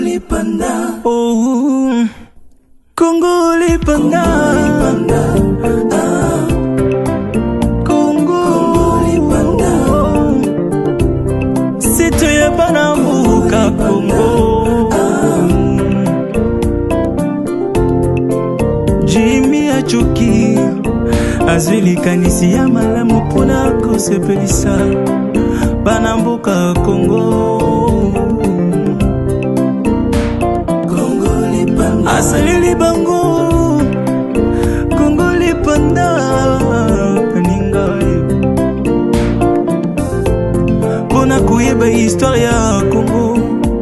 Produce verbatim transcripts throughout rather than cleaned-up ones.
Lipanda. Oh, Congo Lipanda. Ah, Congo Lipanda. C'est toi Banambuka Congo. Jimmy Achoki. Azwili kanisi ya malamu pona kosepelisa Banambuka Congo. Congo Lipanda. Asalili bango Congo Lipanda. Kaninga pona kuyeba historia Congo.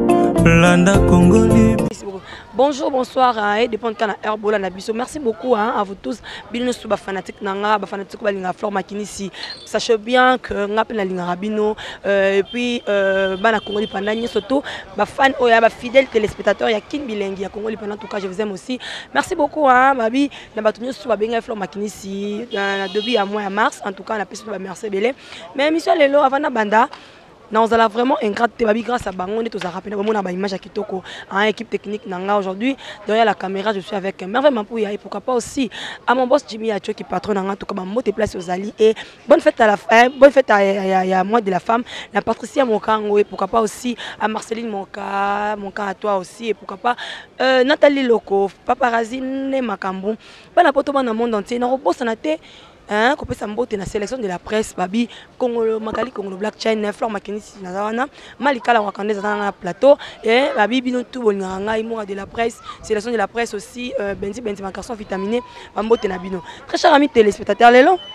Landa Congo Lipanda. Bonjour, bonsoir, hein, et dépend de quand la herbe na biso. Merci beaucoup hein, à vous tous. Bino sou ba fanatique nanga, ba fanatique ba linga Flore Makinisi. Sachez bien que nga pe na linga Rabino euh, et puis euh, ba na Congo Lipanda surtout ba fan oya ba fidèles téléspectateurs ya Kin Bilengi ya Congo Lipanda. En tout cas, je vous aime aussi. Merci beaucoup hein, babi na ba tunyo sou ba benga Flore Makinisi na depuis à mois à mars. En tout cas, on a pu ba merci belé. Mais mission lelo avant na banda. Non, on a vraiment un grand débat grâce à Bango. On est tous à rappeler vraiment une image à Kitoko, en équipe technique Nanga aujourd'hui. Derrière la caméra, je suis avec Merveille Mampouya et pourquoi pas aussi à mon boss Jimmy Acho qui patron Nanga. En tout cas, ma mot place aux alliés et bonne fête à la fin, bonne fête à, à, à, à moi de la femme, la Patricia Monkango et pourquoi pas aussi à Marceline Monka, Monka à toi aussi et pourquoi pas euh, Nathalie Loco, Paparazzi Makambo. Pas n'importe où dans le monde entier. Nous reposons en été. Hein, qu'on peut s'emboîter dans la sélection de la presse, babi, Congo, Magali, Congo, Black China, Flore Makinisi, Nazawana, Malika, la Wakandese dans le plateau, et babi, bino tout, Bolinganga, Imoura de la presse, sélection de la presse aussi, euh, Benzi, Benzi, ma garçon vitaminé, Bambote Nabino. Très chers amis téléspectateurs, les longs.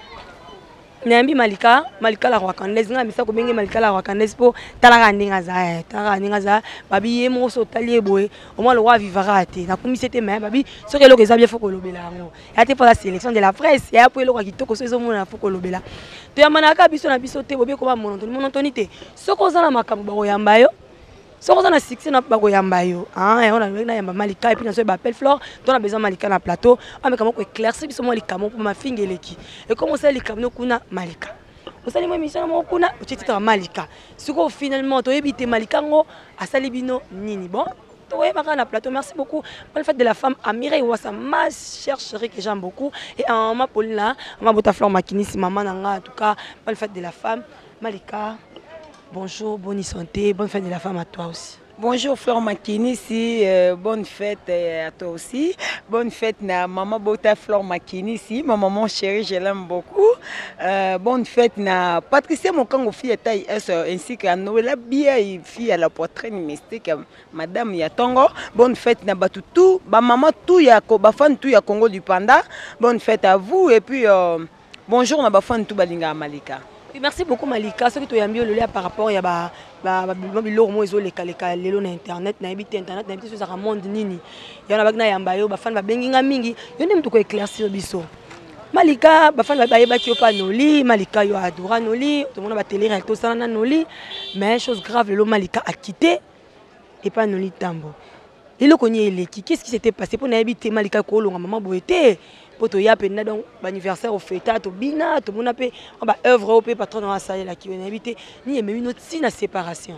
Nambi Malika, Malika la Rwakandese, nga misa ko bengi Malika la Rwakandese po talaka ndinga za, talaka ndinga za, babi yemo so talié boy, au moins le roi vivra te. Na komi c'était mais babi, so ke lo ke zabia foko lobela ngo. Ya te pour la sélection de la presse, ya po lo ka kitoko so zo mona foko lobela. To ya manaka biso na biso te bobi ko ba monotoni, monotoni te. So ko za na makambo ba ko yamba yo. So on a succès na ba ko yamba yo. Ah, on a na yamba Malika et puis na so ba appelle Flore, on a besoin Malika na plateau. Ah mais comment ko éclaircir biso mo likamo pour ma fingeleki. Et comment ça likamo kuna Malika. Vous savez moi mission mo kuna o titira Malika. Siko finalement to ebité Malika ngo asali bino nini bon. To yeba na plateau. Merci beaucoup. Bonne fête de la femme à Mireille Ouassa, ma chère chérie que j'aime beaucoup et en ma Paulina, ma bota Flore Makinisi maman nanga en tout cas bonne fête de la femme Malika. Bonjour, bonne santé, bonne fête de la femme à toi aussi. Bonjour Flore Makinisi, euh, bonne fête euh, à toi aussi. Bonne fête na maman Bota Flore Makinisi, ma maman chérie, je l'aime beaucoup. Euh, bonne fête na Patricia Mokango fille taille ainsi qu'à Noëlla Bia fille à la poitrine mystique madame Yatongo. Bonne fête na Batutu, ba maman tout ya ba fan tout ya Congo du Panda. Bonne fête à vous et puis euh, bonjour na ba fan tout balinga Malika. Merci beaucoup Malika. Ce que tu as mis le lien par rapport à ba ba ba biloko mo ezo leka leka lelo na internet na ebité internet na ebité sur za monde nini. Ya na bagna yamba yo ba fan ba benginga mingi. Yo nem to ko éclaircir biso. Malika ba fan ba yeba ki yo pa noli, Malika yo adora noli, tout le monde ba télé tout ça na noli. Mais chose grave le Malika a quitté et pas noli tambo. Lelo konye eleki. Qu'est-ce qui s'était passé pour na ebité Malika ko longa maman boete? Poto ya pena donc anniversaire au fêta to bina to mona pe ba œuvre au pe patron na salle la qui on invité ni même une autre signe séparation.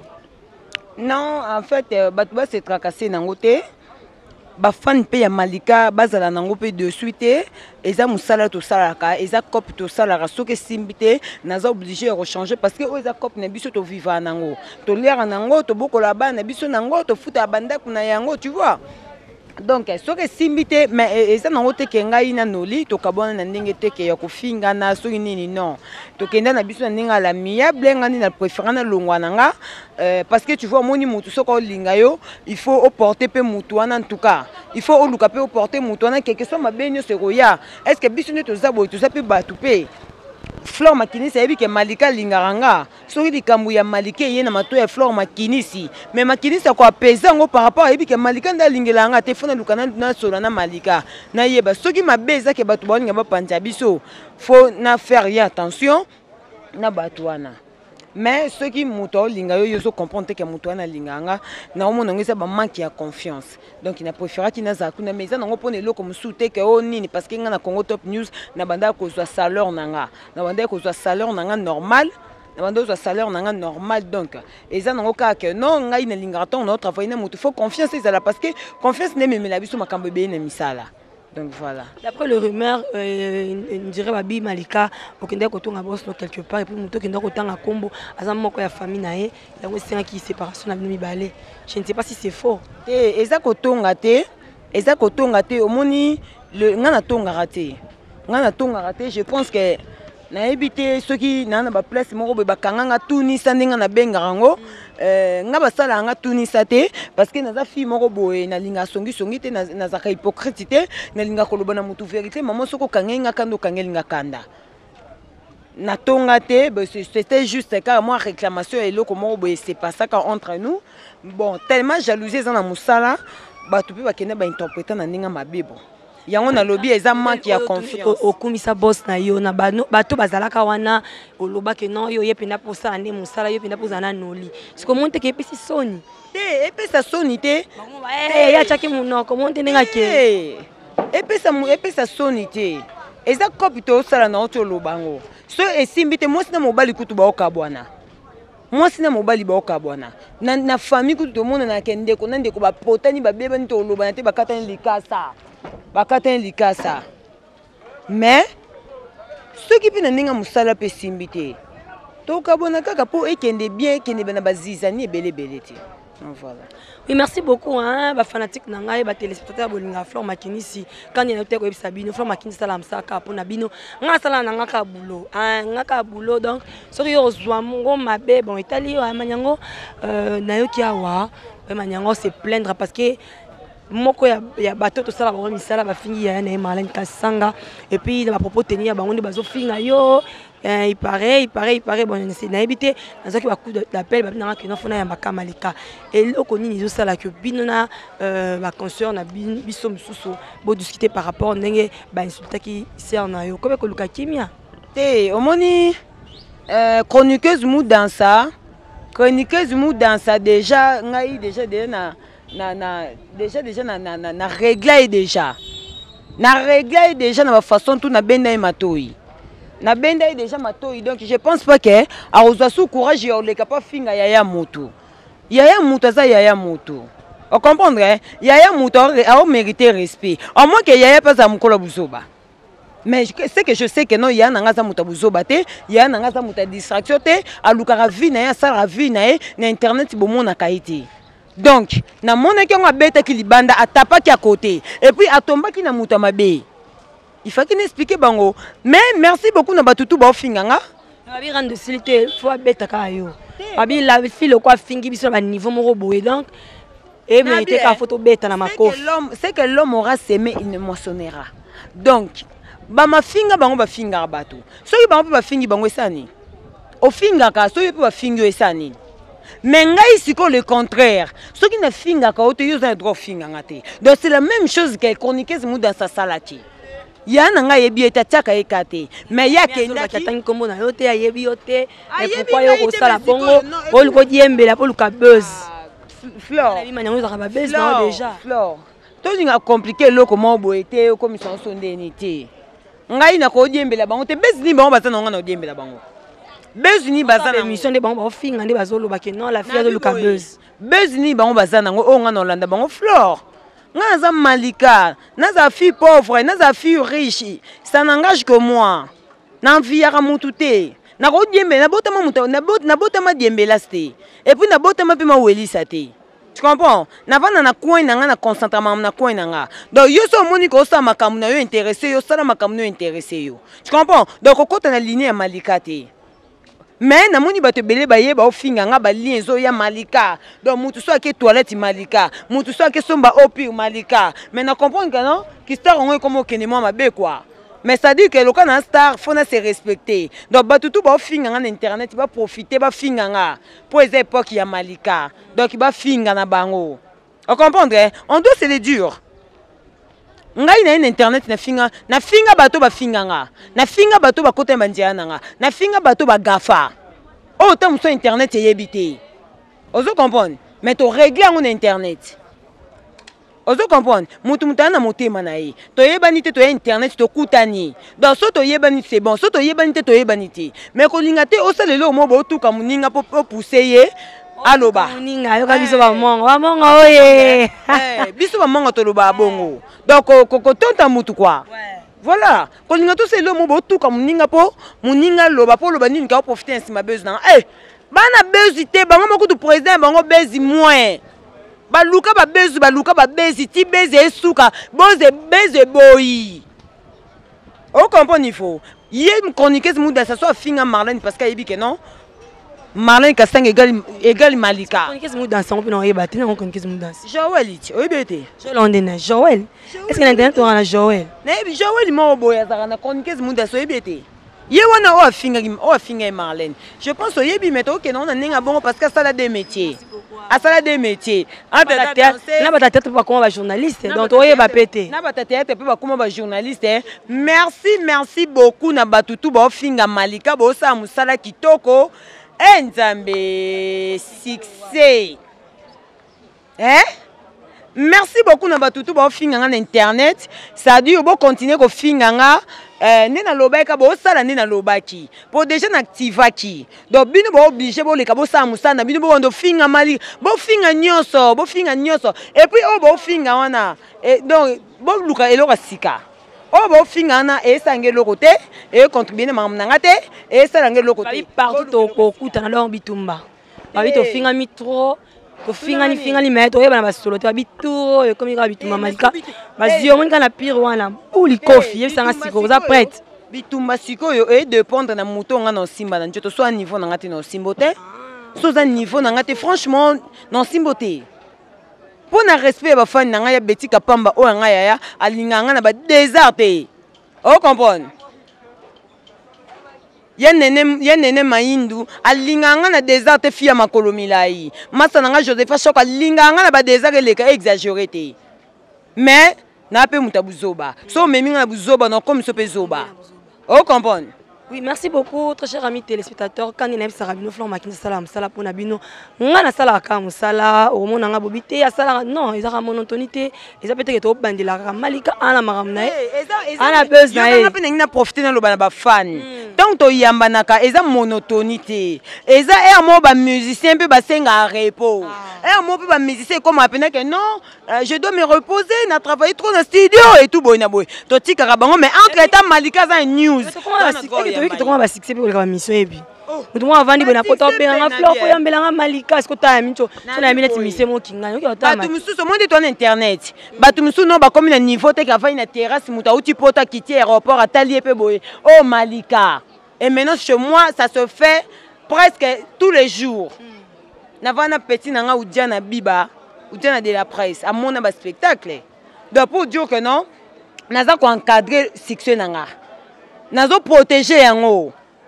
Non, en fait ba ba se tracasser nango te. Ba fan pe ya Malika bazala nango pe de suite eza musala to salaka eza cop to salaka soke simbité naza obligé de rechanger parce que eza cop na biso to vivre nango. To lera nango to bokola ba na biso nango to futa banda kuna yango tu vois. Donc ce que simbité mais ça n'en te kenga ina noli to kabona na ndenge te ke ya kofinga na so nini non to kenda na biso na ndinga la miable ngani na préférant na longwa nanga parce que tu vois moni mutu soko linga yo il faut porter pe mutu en tout cas il faut o luka pe porter mutu na quelque soit mabenyo se roya est-ce que biso ne to zabo to sape batu pe Flore Makinisi yebi ke Malika lingaranga soki likambu ya Malika ye na mato ya Flore Makinisi mais Makinisi ko apesa ngo par rapport yebi ke Malika nda lingelanga te fona lukana na sola na Malika na yeba soki mabeza ke batu baninga ba panja biso faut na faire attention na batu wana mais ceux qui muto linga yo yo comprendre que muto na linganga na omo ngisa ba manque ya confiance donc il a préféré qu'il na za kuna mais ça ngo pone loko musute ke o nini parce que nga na Congo Top News na banda ko zo salaire nanga na banda ko zo salaire nanga normal na bando za salaire nanga normal donc eza nango kaka non ngai na lingata on travailler na mutu faut confiance ezala parce que confiance ne memela biso makambo be na misala donc voilà. D'après le rumeur euh, on dirait Babi Malika okende ko tonga boss quelque part et puis mutu kende ko tanga kombo azam moko ya famille na ye yango senga ki séparation na bino mibale je ne sais pas si c'est faux te eza ko tonga te eza ko tonga te omoni le ngana tonga raté ngana tonga raté je pense que na ebité ceux qui na na ba place moko be bakanga tuni sandinga na benga rango euh nga basala nga tuni sate parce que naza fille moko boye na linga songi songi te na za hypocrite te na linga koloba na mutu vérité maman soko kangenga kando kangelinga kanda na tonga te c'était juste car moi réclamation et loko moko boye c'est pas ça entre nous bon tellement jalousie za na musala ba tu peux ba kende ba interpréter na ninga mabebo yango na lobby eza manque ya confiance okumisa boss na yo na bato bazalaka wana oloba ke non yo yependa posa ane musala yo yependa posa na noli siko monte ke pesi soni te epesa soni te eh ya chaki munoko monte nenga ke epesa mu epesa soni te eza kopito osala na oto lobango so esimbi te mwasi na mobali kutu ba okabwana mwasi na mobali ba okabwana na na famille kutu to mona na kende ko na ndeko ba potani ba beba ni to lobana te bakatani likasa bakatani likasa mais ce qui pina ninga musala pe simbi te to kabona kaka po ekende bien ekende bana bazizani ebele bele te. Voilà. Oui, merci beaucoup hein ba fanatique na ngai ba téléspectateurs bolinga Flore Makinisi quand il était ko ebisa bino Flore Makinisi sala msaka pona bino nga sala na nga ka boulot hein nga ka boulot donc soki yo zwa ngo mabe bon itali yo amanyango euh na yo ki awa amanyango se plaindre parce que moko ya ya bato to sala ba misala ba fingi ya na malin kasanga et puis ba propos tenir ba ngondi bazo finga yo Euh, il paraît, il paraît, il paraît, bon, c'est n'habité dans un coup d'appel, bah, n'a que non, faut n'aller à Malika. Et là, on y ça là que binona, ma consoeur na bin, bisom sous, bon discuter par rapport à n'engue, bah insulter qui c'est en ayo. Comment que Luka Kimia? Té, au moni, chroniqueuse mou dans ça, chroniqueuse mou dans ça déjà, n'aï déjà déjà na na na déjà déjà na na na réglé déjà, na réglé déjà na façon tout na benda et matoi. Na benda déjà matoi donc je pense pas que a ozasu courage ya oleka pas finga yaya moto yaya moto za yaya moto on comprendre hein yaya moto a mérité respect au moins que yaya pas za mukolo buzoba mais c'est que je sais que non yaya nanga za moto buzoba te yaya nanga za moto distraction te alukara vie na ya sala vie na e na internet bo mona kaiti donc na mona ki nga beta ki libanda atapa ki à côté et puis atomba ki na moto mabe. Il faut qu'il explique bango. Mais merci beaucoup na batutu ba ofinganga. Babi rendre silité faut beta kayo. Babi la fille quoi fingi biso ba niveau moko boye donc et mériter ka photo beta na makof. L'homme c'est que l'homme aura s'aimé il ne moissonnera. Donc ba ma finga bango ba finga bato. So yi bango ba fingi bango esani. O finga ka so yi ba fingi esani. Mais ngai siko le contraire. Ce qui na finga ka o te yo za droit finga ngate. Donc c'est la même chose que chroniqueuse mu dans sa salati. Ya nanga yebi eta tchaka ekate mais ya kenda ki tangi kombo na yote ya yebi yote mais pourquoi yo ko sala bongo o luko diembela po luka buzz Flore la vie manyango za ba buzz non déjà Flore to ninga compliqué loko mo boete o commission sondeni te ngai na ko diembela bango te buzz ni bango bazana ngana diembela bango buzz ni bazana émission de bango ba finga ndi bazolo ba ke non la fille de luka buzz buzz ni bango bazana ngo o ngana olanda bango Flore. Naza Malika, naza fille pauvre, naza fille riche, ça n'engage que moi. N'enviera mon touté. Na ko diembe na botama muta na bot na botama diembe lasté. Et puis na botama pe ma weli saté. Tu comprends? Na vana na coin na nga na concentration na coin na nga. Donc yo so moni ko sa makamu na yo intéressé yo sala makamu no intéressé yo. Tu comprends? Donc ko kota na ligne ya Malika te. Mais na moni bato belé ba yeba ofinga nga ba lienzo ya Malika donc mutu so ke toilette Malika mutu so ke somba opi Malika mais na comprendre que non qui star on comme okene moi mabe quoi mais ça dit que le cas na star faut na se respecter donc bato tout ba ofinga nga na internet ba profiter ba finga nga pour les époques ya Malika donc ba finga na bango on comprendre on doit se les dur. Ngai na internet na finga na finga bato ba finga nga na finga bato ba kota bandia nga na finga bato ba gafa oh tant sur internet yebité ozo comprendre mais to régler en internet ozo comprendre mutu mutu na motema na ye toyebani te toya internet tokutani donc so toyebani c'est bon so toyebani te toyebani te mais kolinga te osalelo mo botuka muninga po pousser ye aloba muninga yoka biso ba mongo ba mongo oye eh biso ba mongo toloba bongo donc ko tonta mutu quoi voilà kolinga to selo mo botuka muninga po muninga loba po loba nini ka profiter nsima besoin na eh bana besoin te bango moko du président bango bezi moins baluka ba bezu baluka ba bezi ti bezi esuka boze beze boyi o comprendre il faut yé chroniqueuse muda ça soit finga Marlène parce qu'elle dit que non Marlène Kastang égal égal Malika chroniqueuse muda ça on peut non yeba ti non chroniqueuse muda Joël it o bete Joël Joël est-ce que l'internet on a Joël na Joël mo boya za na chroniqueuse muda so yebete ye wana o finga o finga Marlène je pense yebi meto que non na ninga bon parce que ça a des métiers à ça des métiers en théâtre là ba théâtre pas comme ba journaliste donc oye ba pété na ba théâtre pas comme ba journaliste merci merci beaucoup na batutu ba finga Malika bo sa musala kitoko Nzambe succès hein merci beaucoup na batutu ba finga na internet ça dit bo continuer ko finga nga eh nena lobaka bo sala nena lobaki pour déjà n'activaki donc bino bo obligé bo leka bo sa musana bino bo ndo finga mali bo finga nyoso bo finga nyoso et puis o bo finga wana et donc bo luka eloka sika o bo finga na e sangelo côté et contribuer na mamnanga te e sangelo côté partout ko kutana lo bitumba ba bito finga mi trop ko finga ni finga ni meto yeba na basolo te babituro e komi ka bitumba malika bazio mon kana pire wana uli kofi yebisanga siko za prête bitumba siko yo e dépendre na muto nga na simba na njoto so niveau na ngati na simbote so za niveau na ngati franchement na simbote pour na respect ba fan na nga ya betika pamba o nga ya ya alinga nga na ba désert o comprendre Yenene yenene maindu alinganga na désert fia makolo milai masa nanga Josepha Shoka linganga na ba désert eleka exagéré te mais na pe mutabuzoba so meminga na buzoba na comme so pe zoba o comprendre. Oui, merci beaucoup, très chers amis téléspectateurs. Quand il y a Sarabino Flor Makina Salam Sala pour Nabino, on a Sala Kam Sala, au monde on a Bobité, à Sala, non, ils ont monotonité, ils ont peut-être au bandi la Malika, à la Maramnae, à la buzz, ils ont profité dans le banaba fan. Tant que Yambanaka, ils ont monotonité, ils ont un mot de musicien, peu bassin à repos. Un mot de musicien comme appelé que non, je dois me reposer, n'a travaillé trop dans le studio et tout, bon, Toti Karabango, mais entre temps, Malika, c'est une news. Tu veux que tu aies succès pour la mission et puis tu dois vendre des photos pour un fleur pour un mélange Malika est-ce que tu as mis tu as mis les mission mon king tu as mis sur ce monde de ton internet bah tu me souviens non bah comme le niveau t'es qu'à faire une terrasse muta où tu peux ta quitter aéroport à Talié pe boy oh Malika et maintenant chez moi ça se fait presque tous les jours n'avana petit nanga ou diana biba ou diana de la presse à mon ba spectacle donc pour dire que non naza ko encadrer succès nanga nazo protéger yango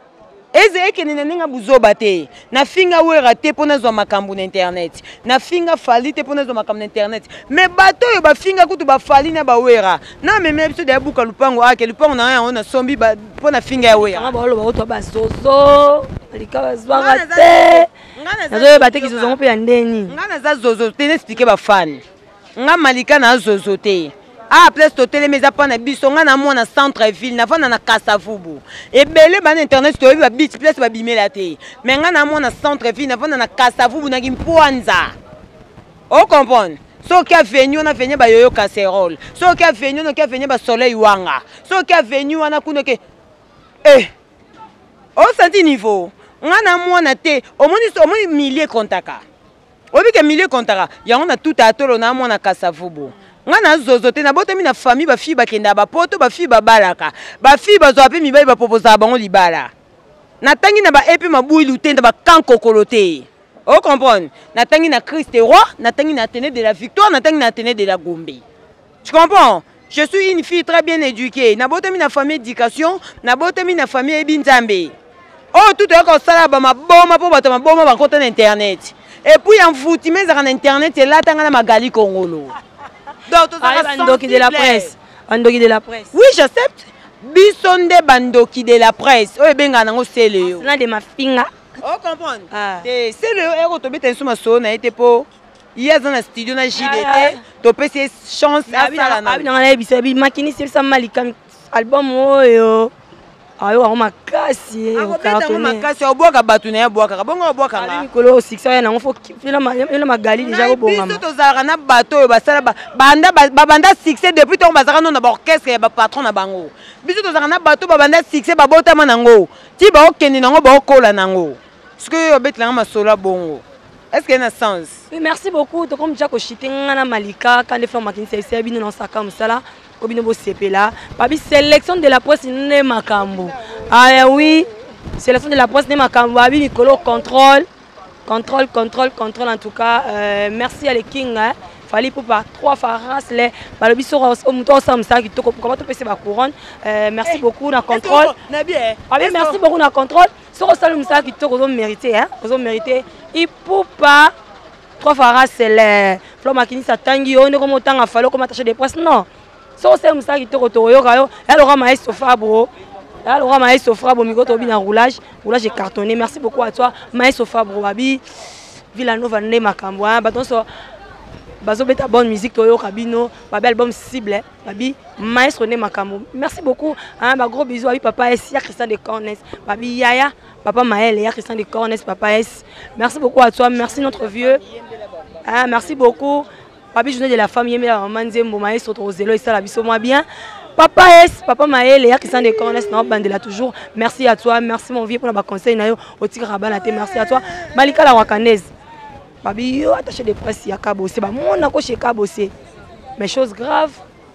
eze ekenene ninga buzoba te na finga wera te pona zo makambu na internet na finga fali te pona zo makambu na internet mais bato yo ba finga kutu ba fali na ba wera na meme biso de buka lupango ake lupango na ya ona sombi ba pona finga ya wera ba lo ba to ba zozo alika bazwaka te nazo ba te kizozo mpe ya ndeni ngana za zozo te expliquer ba fan nga Malika na zozo te ah place totele mais apa na biso nga na mona centre ville na vana na Kasavubu et belé ban internet to ba beach place ba bimela te mais nga na mona centre ville na vana na Kasavubu na Kimpwanza o comprendre so ki venu na venu ba yoyo casserole so ki venu no ki venu ba soleil wanga so ki venu wana kuno ke eh o senti niveau nga na mona te o moni so moni millier kontaka o bi ke millier kontaka yango na tout atolo na mona Kasavubu nga na zozo te na botami na famille ba fille ba kenda ba poto ba fille ba balaka ba fille ba zo ape mibali ba proposa bango libala na tangi na ba epe mabuyi lutenda ba kanko kolote o comprendre na tangi na Christ roi na tangi na Athénée de la victoire na tangi na Athénée de la Gombe tu comprends je suis une fille très bien éduquée na botami na famille éducation na botami na famille ebinzambe oh tout est comme ça ba maboma po bato maboma ba compte na internet et puis en fouti mais na internet et là tanga na magali kongolo. Donc, bandoki de la presse. Bandoki de la presse. Oui, j'accepte. Bisonde bandoki de la presse. Oh, benga nango sele. Na de ma finga. Oh, comprendre. Ah. C'est le héros to bete suma so na été po. il y a dans studio na J D T to pesi chance à ça na na na ebisa bi makini c'est ça malika album oyo ayo wa makasi ko beta mo makasi oboka batu na boka bongo oboka nga mikolo succès na ngofo fila ma fila magali déjà ko bonga biso to zara na bato oyo basala banda babanda succès depuis to bazaka no na ba orchestre ya ba patron na bango biso to zara na bato babanda succès babota manango ti ba okeni nango ba okola nango ce que obetla ma sola bongo est-ce qu'il y a un sens? Oui, merci beaucoup. Donc, comme déjà que je suis en Malika, quand les femmes maquillent, c'est bien dans sa comme ça là, comme une bosse là. Papi, sélection de la presse n'est ma cambo. Ah oui, sélection de la presse n'est ma cambo. Papi, Nicolo contrôle, contrôle, contrôle, contrôle en tout cas. Euh, merci à les King. Hein. Fallait pour pas trois faras les. Bah le biso au mouton ça me ça qui te comment tu peux la couronne. Euh, merci beaucoup dans contrôle. Papi, merci beaucoup dans contrôle. Sur le ça qui te ont mérité hein, ils ont mérité. Il peut pas trois faras c'est les Flo Makini ça tangi on est comme autant à falloir comme attacher des presses non. Sur le ça qui te retourne yo elle aura maïs au fabro. Elle aura maïs au fabro micro to bien en roulage, roulage est cartonné. Merci beaucoup à toi maïs au fabro babi. Villanova ne makambo hein, baton so bazo beta bonne musique toyo kabino babi album cible babi maestro ne makambo. Merci beaucoup hein, ba gros bisous à papa S ya Christian de Cornes babi Yaya papa Maël ya Christian de Cornes papa S. Merci beaucoup à toi, merci notre vieux hein, merci beaucoup babi journée de la femme yembe la maman Nzembo maestro Trozelo et ça la biso moi bien papa S papa Maël ya Christian de Cornes non bandela toujours. Merci à toi, merci mon vieux pour la conseil na yo au tigre rabana te merci à toi Malika la Wakanaise. Babi yo attaché des presses ya kabosé ba mon na ko chez kabosé mais chose grave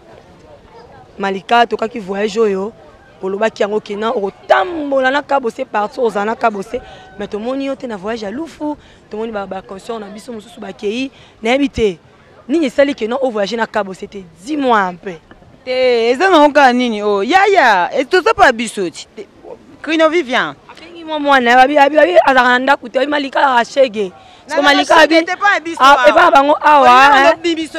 Malika to ka ki voyage yo oloba ki yango kena o tambola na kabosé partout aux na kabosé mais to moni yo te na voyage à Lufu to moni ba ba conscience na biso mususu ba kei na habité nini sali que non au voyage na kabosé te dis-moi un peu te eza na oka nini o ya ya et tout ça pas biso Crino Vivian afingi moi moi na babi babi azaranda kuté Malika la chege. Parce que Malika abi ah et pas bango awa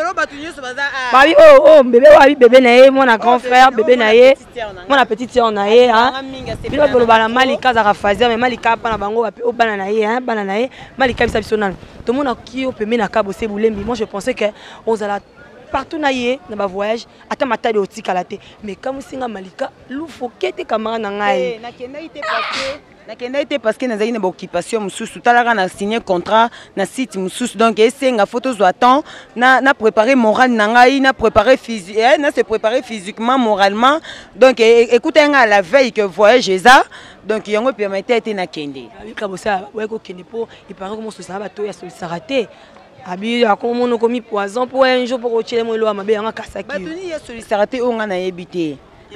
babi oh oh bébé wabi bébé naé mon grand frère bébé naé mon petite sœur naé hein bilo bolo bana Malika za rafazer mais Malika pa na bango o bana naé hein bana naé Malika bisa bisonana tout monde qui au pemé na kabo se bulembi moi je pensais que on allait partout naé na ba voyage ata matali otikala te mais comme singa Malika lufu kete kamara na ngai na kenda ite parce nakenda ite parce que nazali na ba occupation mususu talaka na signer contrat na site mususu donc esenga photos zo attend na na préparer moral na ngai na préparer physique eh, na se préparer physiquement moralement donc écoutez nga la veille que voyage eza donc yango permettait ete na kende abi kabosa ouais ko kende po il paraît comment ça va to ya solidarité abi akomo no komi poison pour un jour pour otile mo lo amabe yanga kasaki batuni ya solidarité o nga na yebité.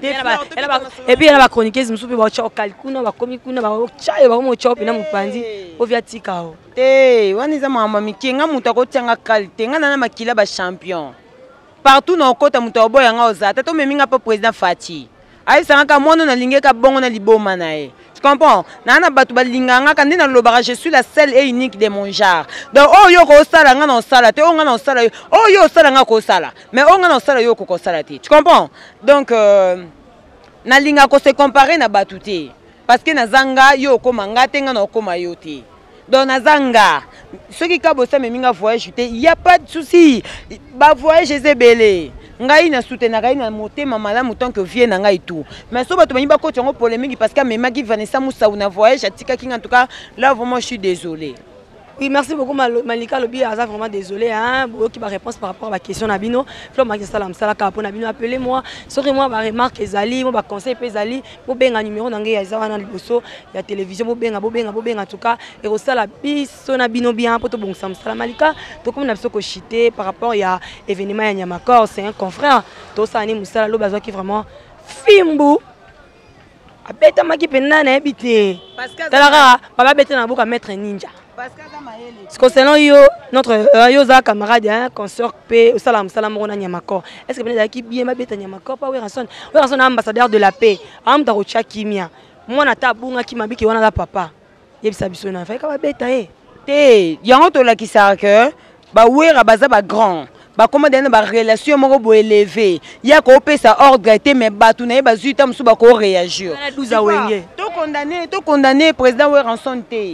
Et puis elle va chroniquer je me suis pas au calcuna va komi kuna va chayo va mo chop na mupandi ovia tikao te wani za mama mikinga mutu akotianga qualité nga na makila ba champion partout na okota mutu oboya nga ozata to meminga pa président Fati aisanga ka mono na lingeka bongo na liboma na ye. Tu comprends? Nana batu balinganga kandi na lobara je suis la seule et unique de mon genre. Donc oh yo ko sala nga na sala te oh nga na sala oh yo sala nga ko sala mais oh nga na sala yo ko sala te. Tu comprends? Donc euh, na linga ko se comparer na batu te parce que na zanga yo ko manga te nga na ko mayo te. Donc na zanga ceux qui kabosa me minga voyage te il y a pas de souci ba voyage ezebele. Ngai na soutenir ngai na motema malamu tant que vie na ngai tout mais so bato bani ba ko tiongo polémique parce que memaki Vanessa Moussa na voyage atika kinga en tout cas là vraiment je suis désolé. Oui, merci beaucoup Malika Lobi Aza vraiment désolé hein beaucoup qui va réponse par rapport à la question Nabino Flo Makini Salam Sala Kapo Nabino appelez-moi sorry moi ba remarque ezali moi ba conseil pe ezali bo benga numéro na ngai ya za wana liboso ya télévision bo benga bo benga bo benga en tout cas et au sala biso Nabino bien poto bon Sam Sala Malika to comme na biso ko chité par rapport ya événement ya Nyamakor c'est un confrère to ça ni Musala lo bazwa qui vraiment fimbu abeta maki penda na ebité talaka baba beta na boka maître ninja. Ce concernant yo, notre euh, Yoza camarade, hein, consort P, au salam salam rona Nyamakor. Est-ce que vous avez bien ma bête Nyamakor pas Weranson? Weranson ambassadeur de la paix. Am darocha kimia. Moi na tabunga ki mabiki wana la papa. Yebisa biso na fa ka ba bête eh. Te, yango to la kisaka ba wera baza ba grand. Ba comment donner ba relation moko bo élevé. Ya ko pesa ordre te mais batu na ba zuita musu ba ko réagir. douze wenge. To condamner, to condamner président Weranson te.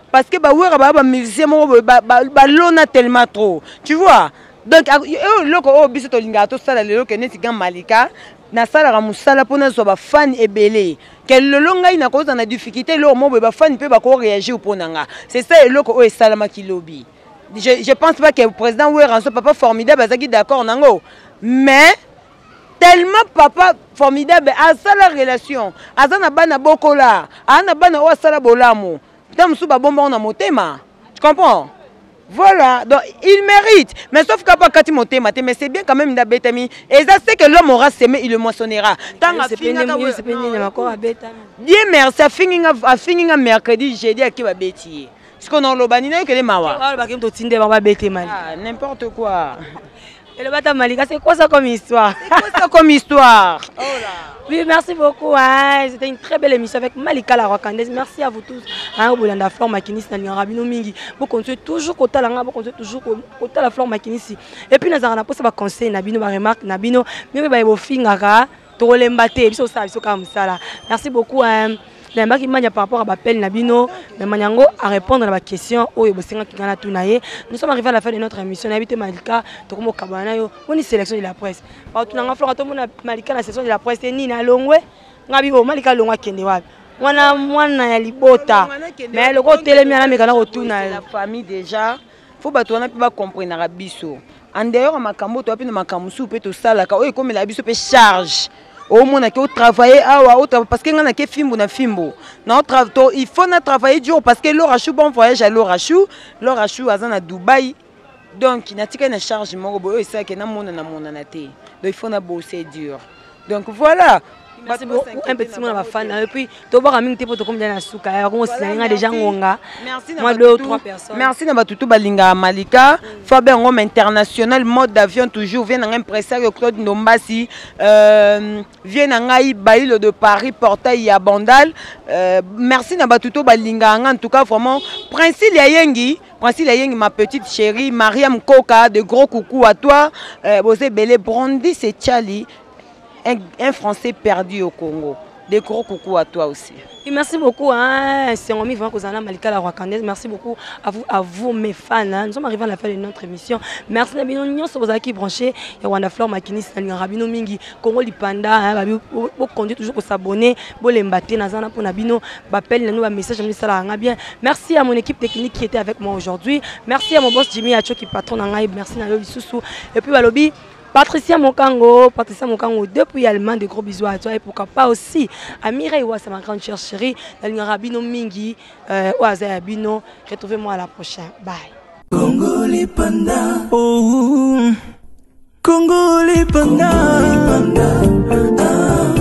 parce que bawera ba ba musicien moko ba lona tellement trop tu vois donc loko o biso to linga to sala lelo ke neti ga Malika na sala ra musala pona so ba fan ebele ke lelo ngai na koza na difficulté lo mo ba fan pe ba ko réagir pona nga c'est ça loko o salama ki lobby je je pense pas que le président Wera so papa formidable azaki d'accord nango mais tellement papa formidable à ça la relation azana bana bokola ana bana o sala bolamo tam sou ba bomba na motema tu comprends voilà donc il mérite mais sauf qu'à pas kati motema mais c'est bien quand même d'abetami et ça c'est que l'homme aura semé il le moissonnera tant à finir Dieu merci a fini a fini mercredi jeudi à qui va bêtier ce qu'on a lobani na que les mawa ah n'importe quoi. Et le Bata Malika, c'est quoi ça comme histoire? C'est quoi ça comme histoire? Oh là. Oui, merci beaucoup. Hein. C'était une très belle émission avec Malika la Rwakandaise. Merci à vous tous. Hein, Bolanda Flore Makinis, Nani Rabino Mingi. Vous continuez toujours côté la vous continuez toujours côté la Flore Makinis. Et puis, nous avons posé un conseil, Nabino, ma remarque, Nabino, mais vous avez vos fingara, Torolembate, et puis ça, c'est comme ça. Merci beaucoup. Hein. Par rapport à l'appel Nabino, Manyango à répondre à la question. Nous sommes arrivés à la fin de notre émission. Nous avons Malika, Tokomo Kabanayo, on est sélection de la presse. Nous avons Malika la section de la presse. Ni na longwe, ngabibo Malika longwa kende wapi. Wana mwana ya libota. Mais le côté les miens américains retournent. La famille déjà, faut pas toi pas comprendre la biso. En dehors makambo to apina makamusu pe to sala ka oyo comme la biso pe charge. Au moins on travailler parce que on a que fimbo na fimbo non il faut na travailler dur parce que l'orachou bon voyage à l'orachou l'orachou azana à Dubaï donc il n'a tika na charge moko boyo ça que na mona na mona na te donc il faut na bosser dur donc voilà. Merci beaucoup. Un petit mot à ma fan. Et puis, tu vas voir, tu peux combien de souka. On a déjà ngonga. Moi deux ou trois personnes. Merci na batutu balinga Malika. Fabien Ngom international mode d'avion toujours vient un impresario Claude Ndombasi. Euh, vient un ngai Baïlo de Paris portail à Bandal. Euh, merci na batutu balinga en tout cas vraiment Princile Yayengi. Princile Yayengi ma petite chérie Mariam Koka de gros coucou à toi. Euh, Bosé Belé Brondi c'est Charlie. Un, un Français perdu au Congo. Des gros coucou à toi aussi. Et merci beaucoup. Hein. C'est Romy Kozana Malika la Rwakandaise. Merci beaucoup à vous, à vous mes fans. Hein. Nous sommes arrivés à la fin de notre émission. Merci Nabino Nyon, si vous avez qui branché. Il y a Wanda Flore Makinis, Rabino Mingi, Congo Lipanda. Vous conduisez toujours pour s'abonner. Vous les mbattez. Nazana pour Nabino. Bapel, nous un message. Ça bien. Merci à mon équipe technique qui était avec moi aujourd'hui. Merci à mon boss Jimmy Acho qui patronne en live. Merci Nalo Soussou. Et puis à lobby. Patricia Mokango, Patricia Mokango depuis Allemagne, de gros bisous à toi et pourquoi pas aussi à Mireille Ouassa, ma grande chère chérie, la Rabino Mingi, Ouaza Abino. Retrouvez-moi à la prochaine. Bye. Congo les pandas, oh, Congo les pandas, ah,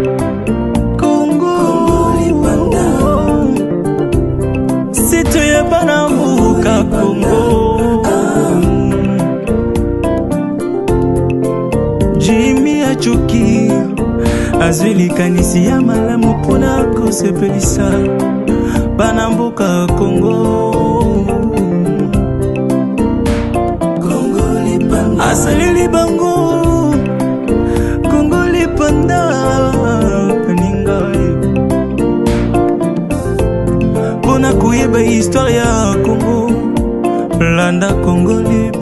Congo les pandas, c'est toi Banamouka Congo. Jimmy Achoki azwili kanisi ya malamu pona kosepelisa banamboka Congo Congo lipanda asalili bango Congo lipanda paninga pona kuyeba histoire ya Congo landa Congo lipanda